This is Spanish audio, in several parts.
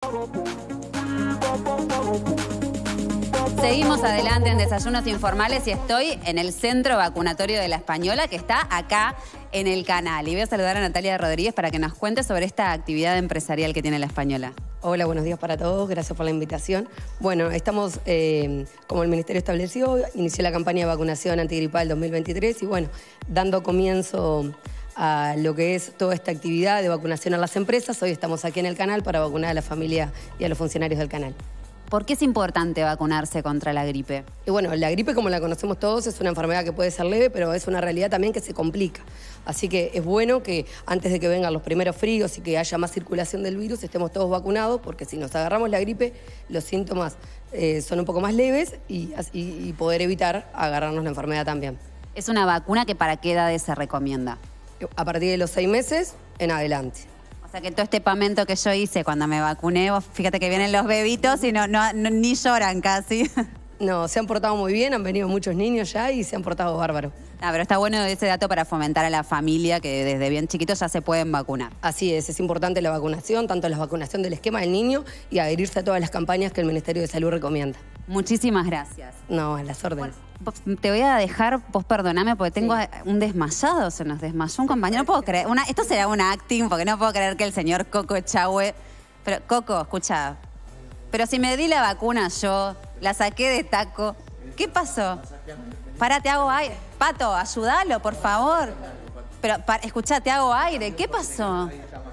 Seguimos adelante en Desayunos Informales y estoy en el centro vacunatorio de La Española, que está acá en el canal. Y voy a saludar a Natalia Rodríguez para que nos cuente sobre esta actividad empresarial que tiene La Española. Hola, buenos días para todos, gracias por la invitación. Bueno, estamos, como el Ministerio estableció, inició la campaña de vacunación antigripal 2023 y bueno, dando comienzo a lo que es toda esta actividad de vacunación a las empresas. Hoy estamos aquí en el canal para vacunar a la familia y a los funcionarios del canal. ¿Por qué es importante vacunarse contra la gripe? Y bueno, la gripe, como la conocemos todos, es una enfermedad que puede ser leve, pero es una realidad también que se complica. Así que es bueno que antes de que vengan los primeros fríos y que haya más circulación del virus, estemos todos vacunados, porque si nos agarramos la gripe, los síntomas son un poco más leves y poder evitar agarrarnos la enfermedad también. ¿Es una vacuna que para qué edades se recomienda? A partir de los 6 meses en adelante. O sea que todo este pamento que yo hice cuando me vacuné, vos fíjate que vienen los bebitos y ni lloran casi. No, se han portado muy bien, han venido muchos niños ya y se han portado bárbaro. Ah, pero está bueno ese dato para fomentar a la familia que desde bien chiquitos ya se pueden vacunar. Así es importante la vacunación, tanto la vacunación del esquema del niño y adherirse a todas las campañas que el Ministerio de Salud recomienda. Muchísimas gracias. No, a las órdenes. Bueno, te voy a dejar, vos perdoname, porque tengo un desmayado, se nos desmayó un compañero. No puedo creer, esto será un acting, porque no puedo creer que el señor Coco Echagüe... Pero, Coco, escucha, pero si me di la vacuna yo, la saqué de taco, ¿qué pasó? Pará, te hago aire. Pato, ayúdalo, por favor. Pero, escuchá, te hago aire, ¿qué pasó?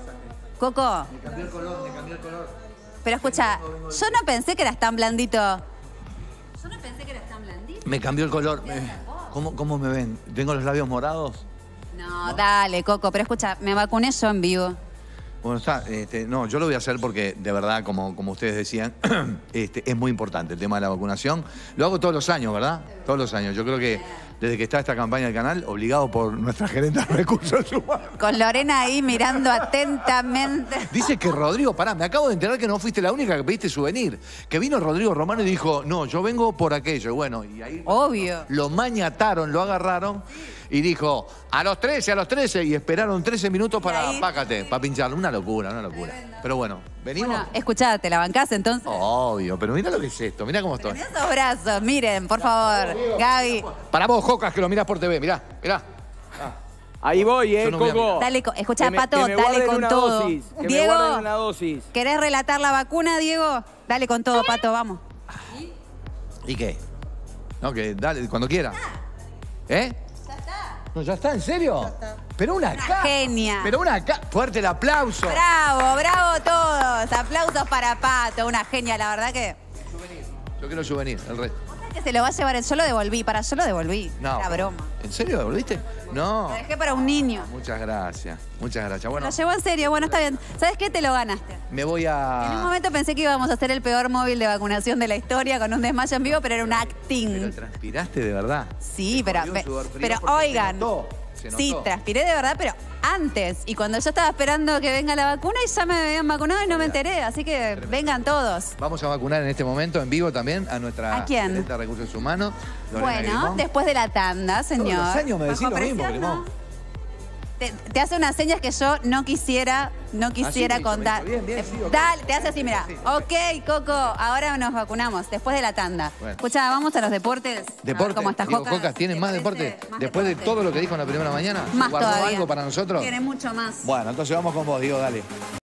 Coco. Me cambió el color. Pero escucha, yo no pensé que eras tan blandito. Yo no pensé que eras tan blandito. Me cambió el color. ¿Cómo me ven? ¿Tengo los labios morados? No, dale, Coco, pero escucha, me vacuné yo en vivo. Bueno, no, yo lo voy a hacer porque, de verdad, como ustedes decían, es muy importante el tema de la vacunación. Lo hago todos los años, ¿verdad? Todos los años. Yo creo que desde que está esta campaña del canal, obligado por nuestra gerente de recursos humanos. Con Lorena ahí mirando atentamente. Dice que Rodrigo, pará, me acabo de enterar que no fuiste la única que pediste souvenir. Que vino Rodrigo Romano y dijo, no, yo vengo por aquello. Bueno, y ahí... Obvio. Lo mañataron, lo agarraron y dijo, a los 13. Y esperaron 13 minutos para, pácate, para pincharlo. Una locura. Pero bueno, venimos. Bueno, escuchá, ¿te la bancás entonces? Obvio, pero mira lo que es esto, mira cómo estoy. Mirá esos brazos, miren, por favor. Gaby. Para vos, Jocas, que lo mirás por TV, mirá. Ahí voy, no Coco. Dale, escuchá, Pato, que me dale con todo. dosis, que Diego, me guarden una dosis. ¿querés relatar la vacuna, Diego? Dale con todo, Pato, vamos. ¿Y qué? No, que dale, cuando quiera. ¿Eh? Ya está. No, ya está, ¿en serio? Ya está. Pero una genia. Pero fuerte el aplauso. Bravo todos. Aplausos para Pato, una genia, la verdad que... Souvenir. Yo quiero souvenir, el resto. Que se lo va a llevar, yo lo devolví, yo lo devolví. No. Era broma. ¿En serio devolviste? No. Lo dejé para un niño. Muchas gracias. Bueno, Lo llevó en serio, bueno, está bien. ¿Sabes qué? Te lo ganaste. me voy a... En un momento pensé que íbamos a hacer el peor móvil de vacunación de la historia con un desmayo en vivo, pero era un Pero acting. transpiraste de verdad. Sí, Te pero corrió un sudor frío pero porque oigan. se notó. Sí, transpiré de verdad, pero antes. Y cuando yo estaba esperando que venga la vacuna y ya me habían vacunado y no me enteré. Así que vengan todos. Vamos a vacunar en este momento, en vivo también, a nuestra ¿A quién? gerente de recursos humanos. Lorena Bueno, Grimón. después de la tanda, señor. Todos los años me decís Bajo lo mismo, presión, Grimón. ¿no? Te hace unas señas que yo no quisiera Así, contar. bien, sí, ok. Dale, te hace así, mira. Sí. Ok, Coco, ahora nos vacunamos, después de la tanda. Bueno. Escucha, vamos a los deportes. A ver ¿Deporte? ¿Cómo está Diego Jocas? Jocas, ¿tienen más deporte? Después de todo lo que dijo en la primera mañana, Más ¿guardó todavía. algo para nosotros? Tiene mucho más. Bueno, entonces vamos con vos, Diego, dale.